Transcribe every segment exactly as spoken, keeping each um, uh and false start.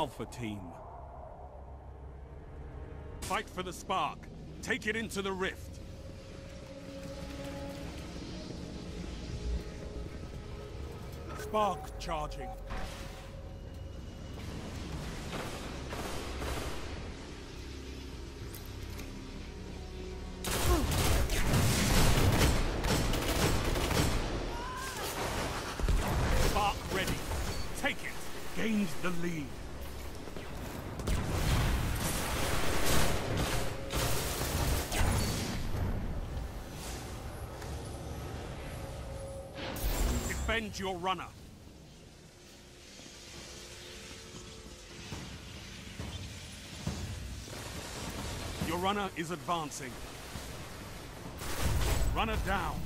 Alpha Team. Fight for the spark. Take it into the rift. Spark charging. Spark ready. Take it. Gained the lead. Defend your runner. Your runner is advancing. Runner down.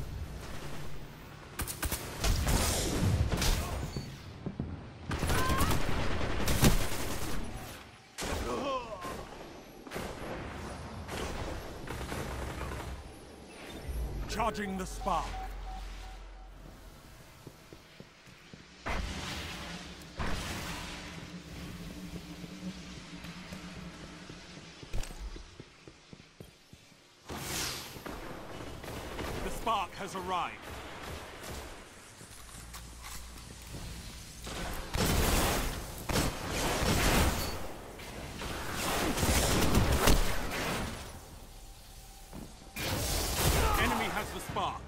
Charging the spark. The spark has arrived. Enemy has the spark.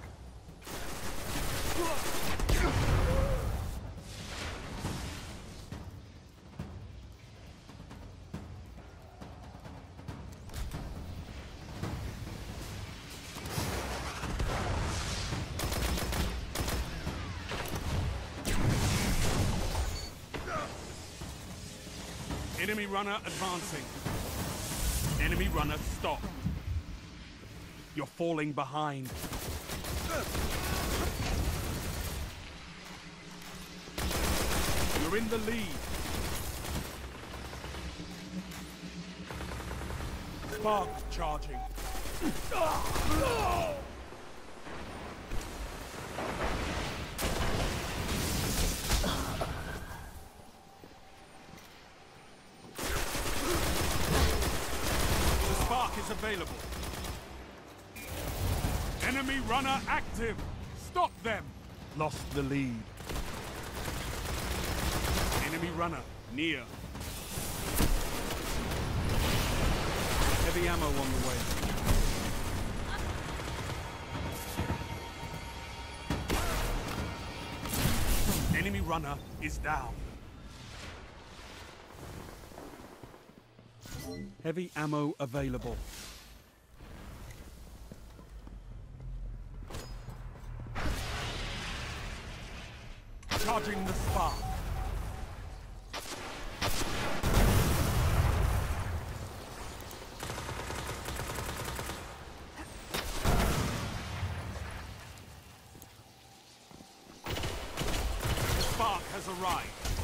Enemy runner advancing. Enemy runner stop. You're falling behind. You're in the lead. Spark charging. Is available. Enemy runner active. Stop them. Lost the lead. Enemy runner near. Heavy ammo on the way. Enemy runner is down. Heavy ammo available. Charging the spark. The spark has arrived.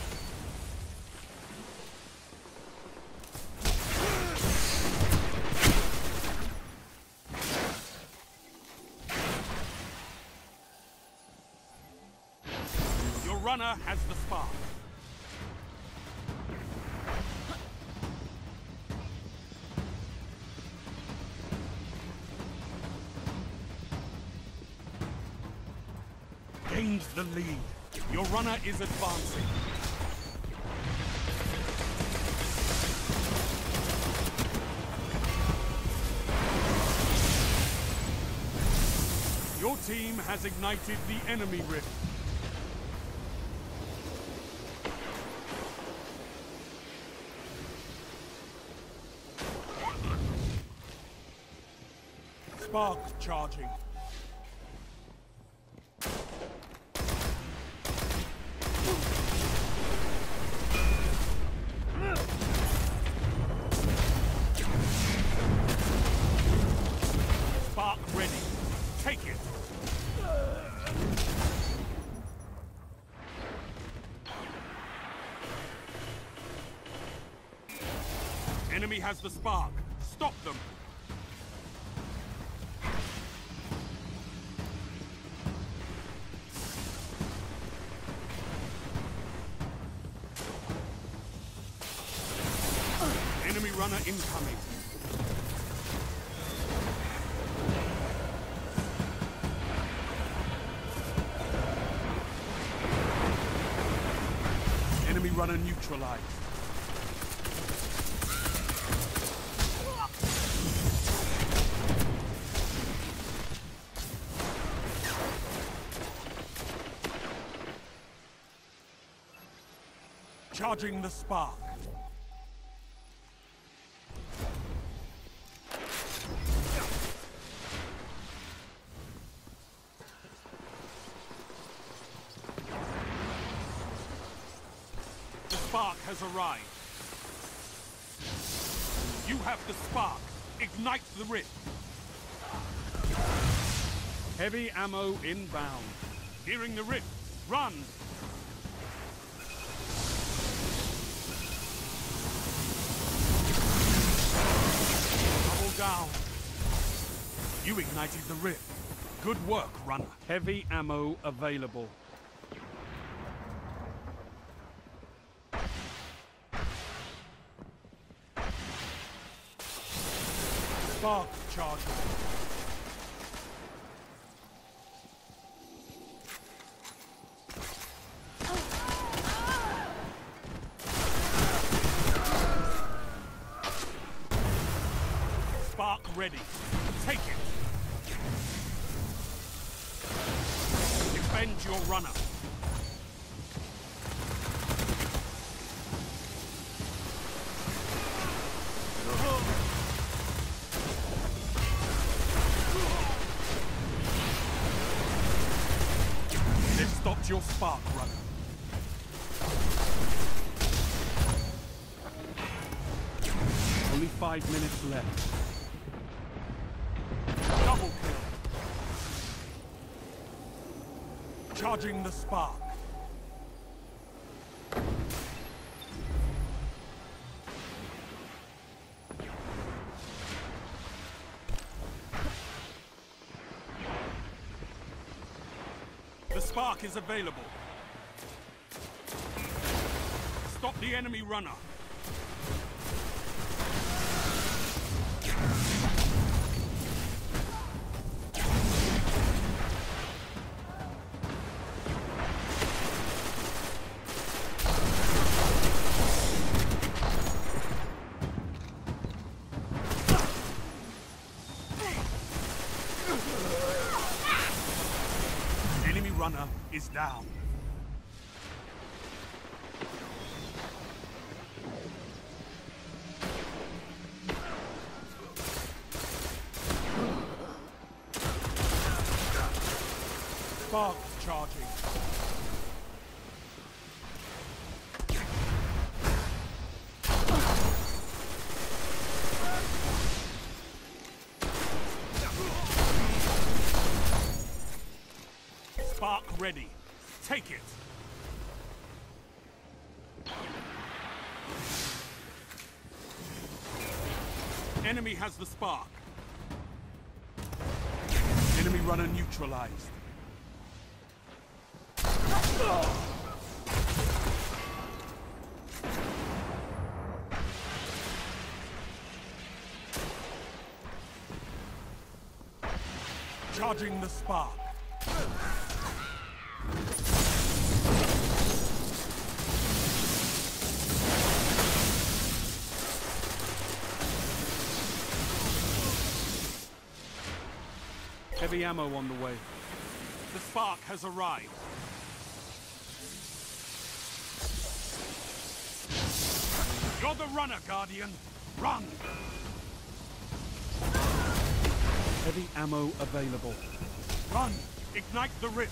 Runner has the spark. Gains the lead. Your runner is advancing. Your team has ignited the enemy rift. Spark charging. Spark ready. Take it. Enemy has the spark. Stop them. runner incoming. Enemy runner neutralized. Charging the spark. The spark has arrived. You have the spark. Ignite the rift. Heavy ammo inbound. Nearing the rift. Run! Down. You ignited the rift. Good work, runner. Heavy ammo available. Spark charging. Spark ready. Take it. Defend your runner. They've stopped your spark, runner. Only five minutes left. Double kill. Charging the spark. The spark is available. Stop the enemy runner. Runner is down. Spark charging. Spark ready. Take it. Enemy has the spark. Enemy runner neutralized. Charging the spark. Heavy ammo on the way. The spark has arrived. You're the runner, Guardian. Run! Heavy ammo available. Run! Ignite the rift!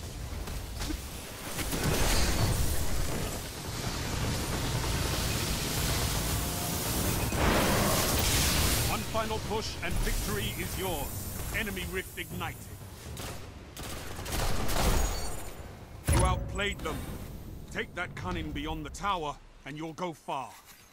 One final push and victory is yours. Enemy rift ignited. You outplayed them. Take that cunning beyond the tower, and you'll go far.